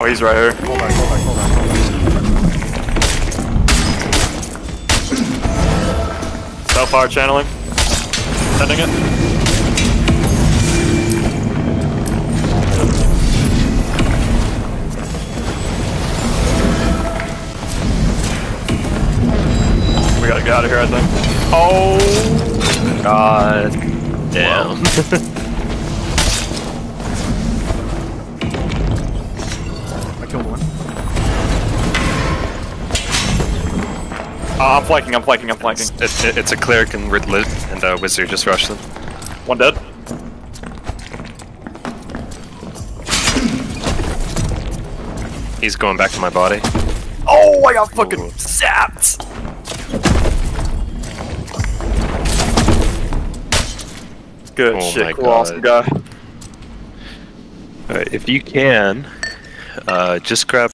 Oh, he's right here. Hold back, hold back, hold back, hold back. Self-fire channeling. Sending it. We gotta get out of here, I think. Oh! God damn. I killed one. I'm flanking, I'm flanking, I'm flanking. It's a cleric and wizard just rushed them. One dead. He's going back to my body. Oh, I got fucking zapped! Good Oh shit, my cool, God. awesome guy. Alright, if you can, just grab